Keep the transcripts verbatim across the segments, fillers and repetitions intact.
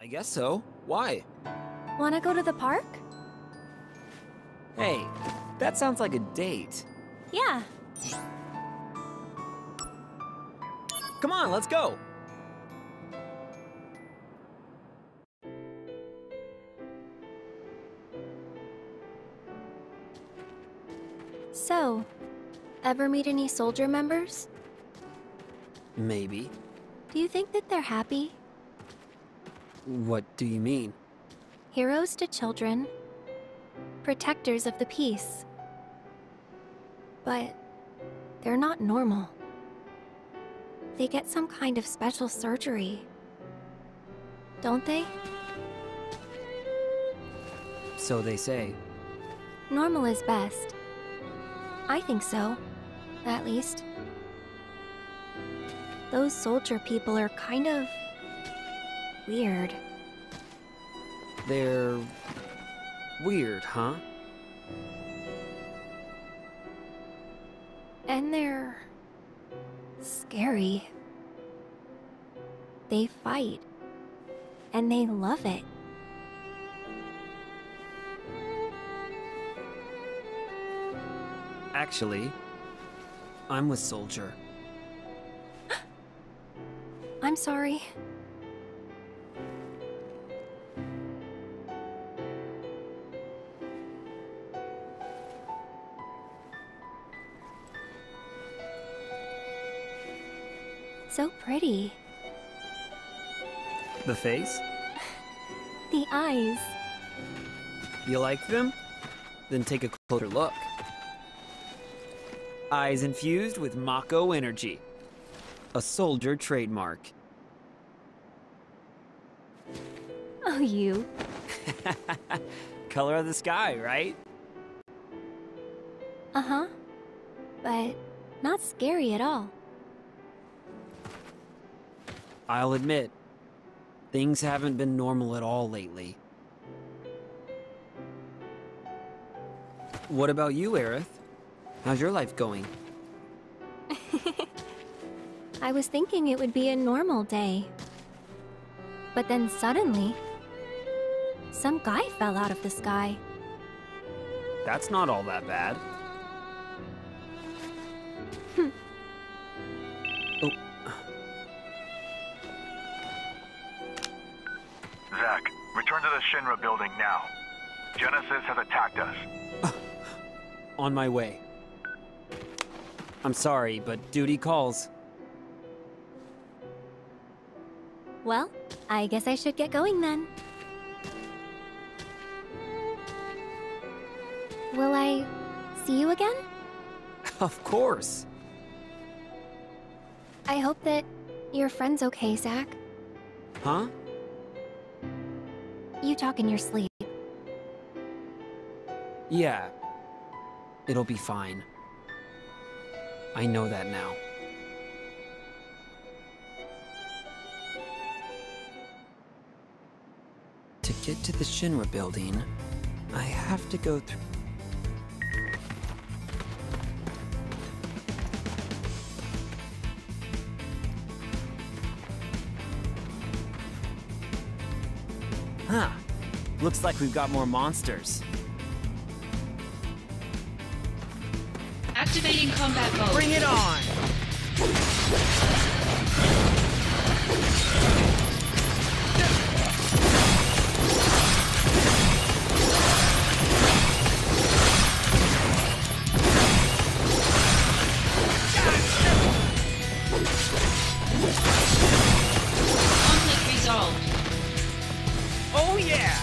I guess so. Why? Wanna go to the park? Hey, that sounds like a date. Yeah. Come on, let's go! So, ever meet any soldier members? Maybe. Do you think that they're happy? What do you mean? Heroes to children, protectors of the peace. But they're not normal. They get some kind of special surgery. Don't they? So they say. Normal is best. I think so, at least. Those soldier people are kind of weird. They're weird, huh? And they're scary. They fight. And they love it. Actually, I'm with Soldier. I'm sorry. So pretty. The face? The eyes. You like them? Then take a closer look. Eyes infused with Mako energy. A soldier trademark. Oh, you. Color of the sky, right? Uh-huh. But not scary at all. I'll admit, things haven't been normal at all lately. What about you, Aerith? How's your life going? I was thinking it would be a normal day. But then suddenly, some guy fell out of the sky. That's not all that bad. Hmm. Oh. Zack, return to the Shinra building now. Genesis has attacked us. On my way. I'm sorry, but duty calls. Well, I guess I should get going then. Will I see you again? Of course. I hope that your friend's okay, Zack. Huh? You talk in your sleep. Yeah. It'll be fine. I know that now. To get to the Shinra building, I have to go through... Huh. Looks like we've got more monsters. Activating combat mode. Bring it on! Conflict resolved. Oh yeah!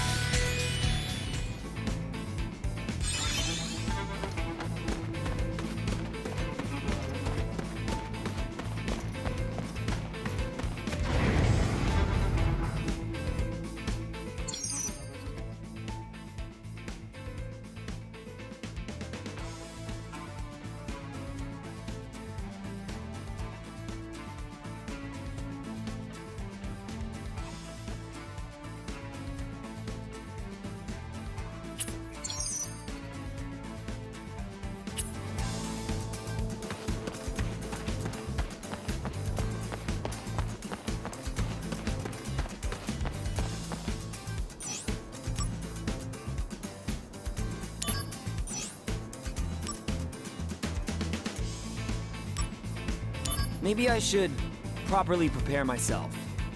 Maybe I should properly prepare myself.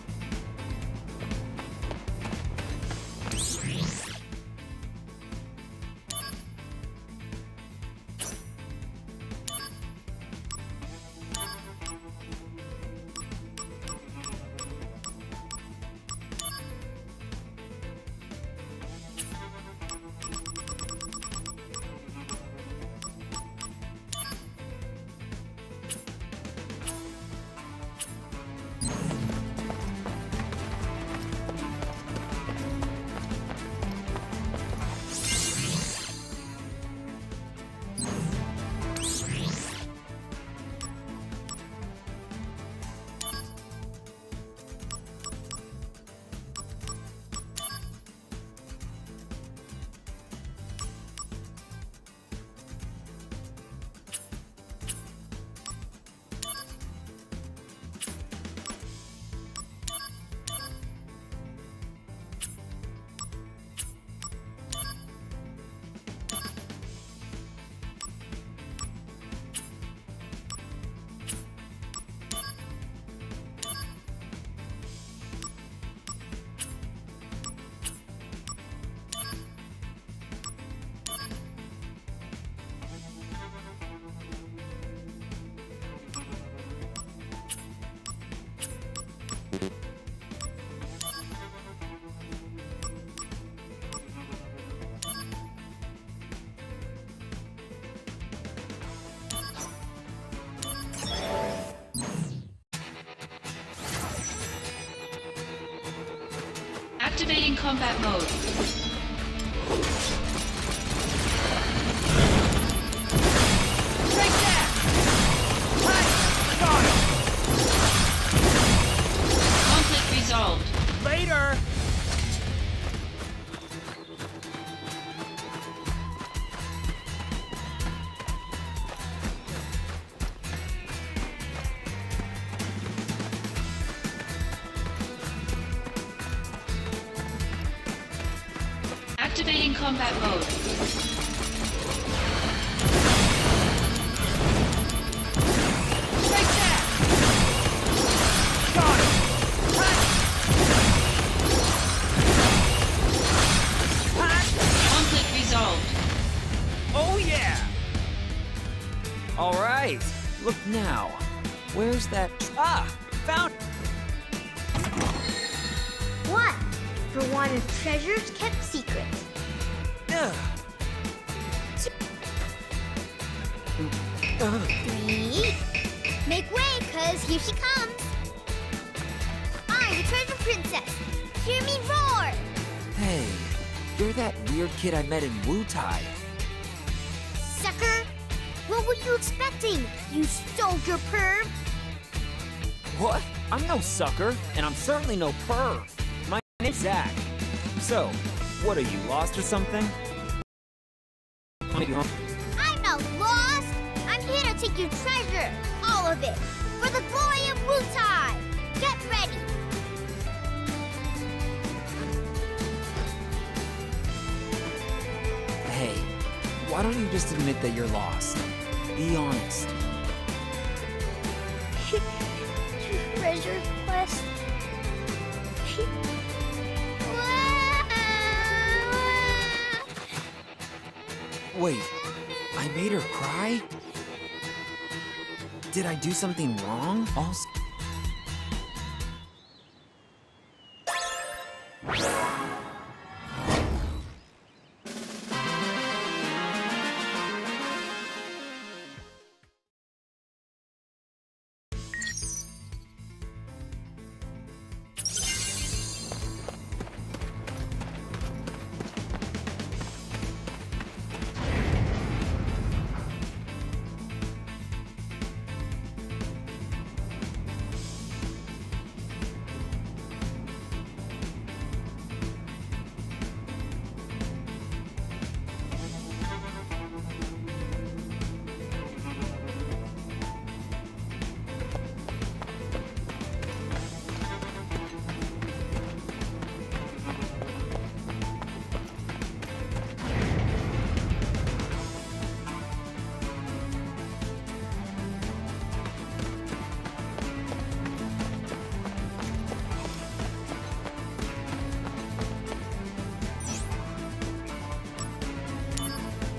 Activating combat mode. Conflict resolved. Later! Activating combat mode. Conflict resolved. Oh yeah! Alright, look now. Where's that... Ah! Found... What? For one of treasures kept secret. Ugh. Ugh. Three. Make way, cause here she comes. I'm the treasure princess. Hear me roar. Hey, you're that weird kid I met in Wutai. Sucker. What were you expecting, you soldier perv? What? I'm no sucker, and I'm certainly no perv. My name's Zack. So, what are you, lost or something? I'm not lost. I'm here to take your treasure, all of it, for the glory of Wutai. Get ready. Hey, why don't you just admit that you're lost? Be honest. Treasure quest. Wait, I made her cry? Did I do something wrong? Also...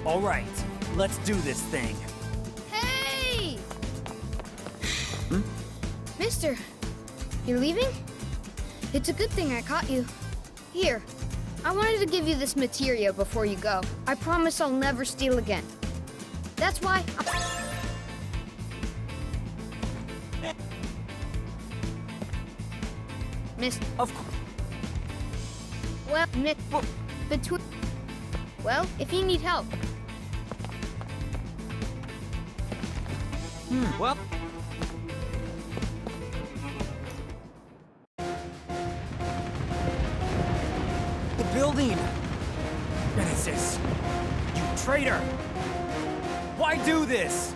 All right, let's do this thing. Hey! Hmm? Mister, you're leaving? It's a good thing I caught you. Here, I wanted to give you this materia before you go. I promise I'll never steal again. That's why I... Miss... Of course. Well, Miss... Between... Well, if you need help. Hmm, well... The building! Genesis! You traitor! Why do this?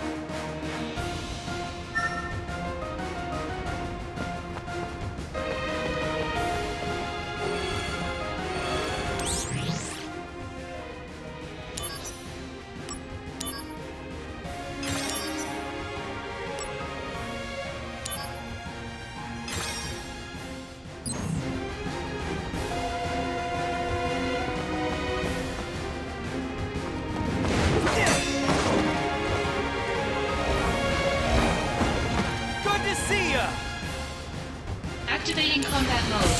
Activating combat mode.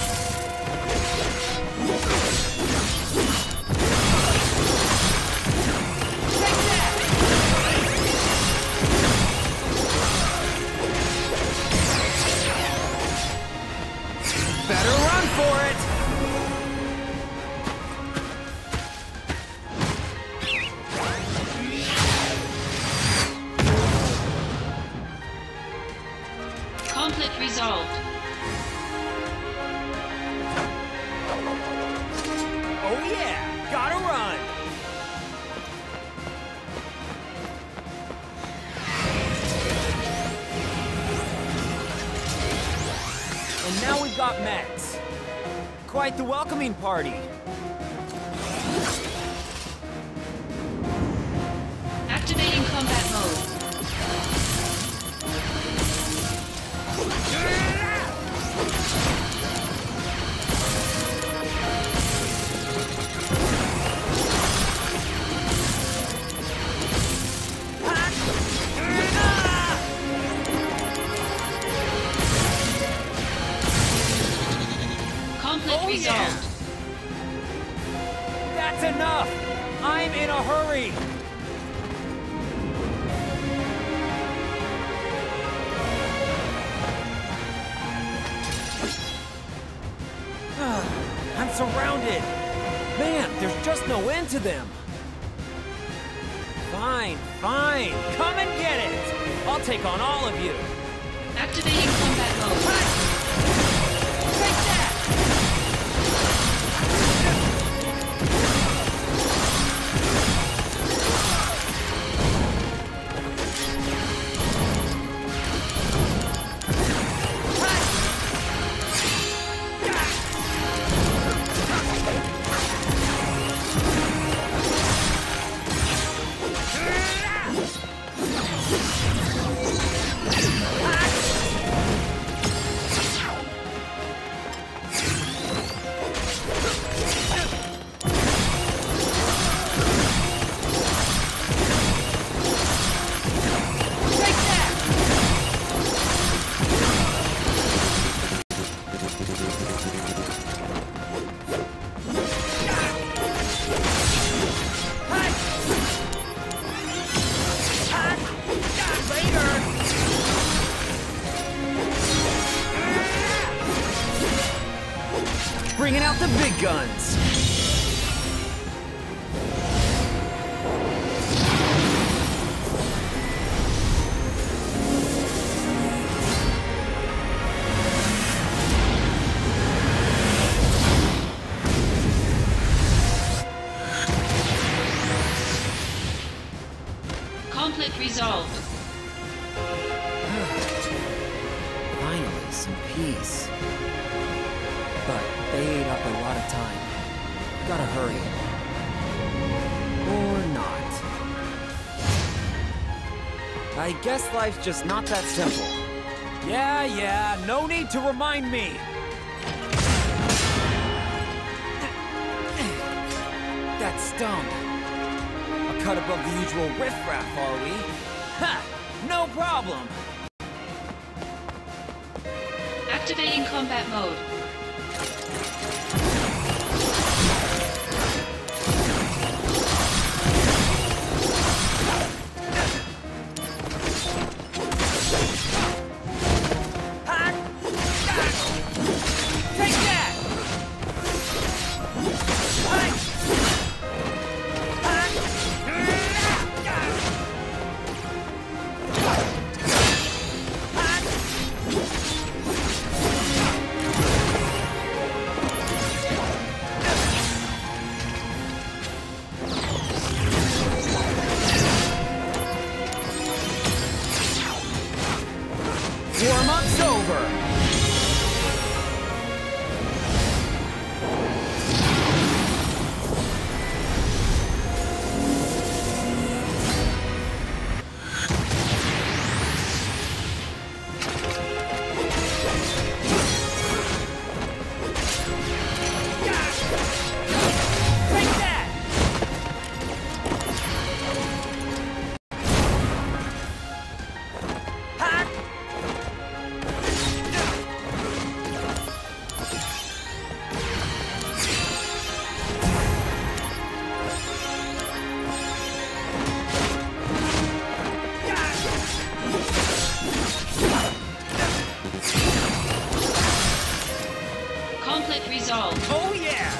Better run for it! Conflict resolved. Oh yeah! Gotta run! And now we've got Max. Quite the welcoming party. Activating combat mode. Conflict Oh, resolved. yeah. That's enough! I'm in a hurry! I'm surrounded! Man, there's just no end to them! Fine, fine! Come and get it! I'll take on all of you! Activating combat mode. Take that! Bringing out the big guns! Conflict resolved. Finally, some peace. But they ate up a lot of time. Gotta hurry. Or not. I guess life's just not that simple. Yeah, yeah, no need to remind me! That stung. cut above the usual riffraff, are we? Ha! No problem! Activating combat mode. Warm-up's over! Conflict resolved. Oh yeah!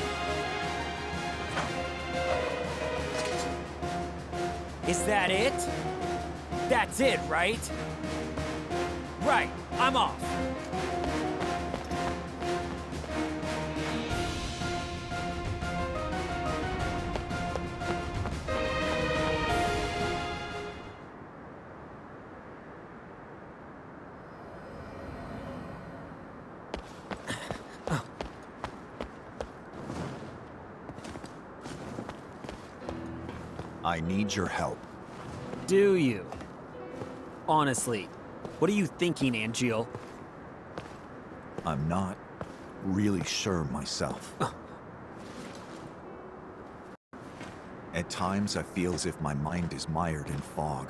Is that it? That's it, right? Right, I'm off. I need your help. Do you? Honestly, what are you thinking, Angeal? I'm not really sure myself. At times, I feel as if my mind is mired in fog.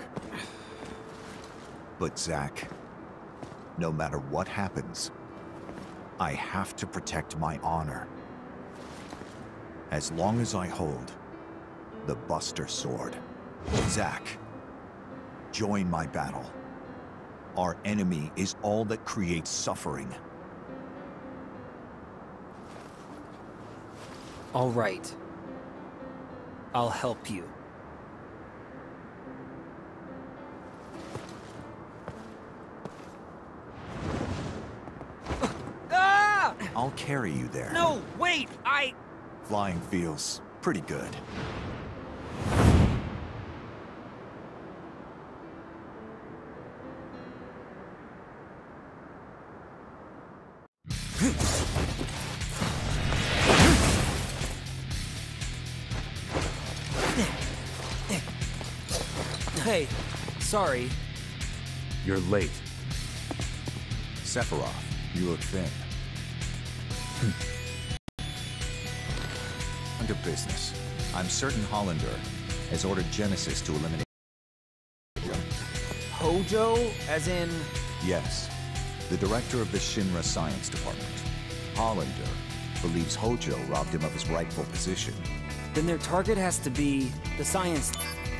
But Zack, no matter what happens, I have to protect my honor. As long as I hold the Buster Sword. Zack, join my battle. Our enemy is all that creates suffering. All right. I'll help you. Ah! I'll carry you there. No, wait, I... Flying feels pretty good. Hey, sorry. You're late. Sephiroth, you look thin. Under business. I'm certain Hollander has ordered Genesis to eliminate... Hojo, as in... Yes, the director of the Shinra Science Department. Hollander believes Hojo robbed him of his rightful position. Then their target has to be the science...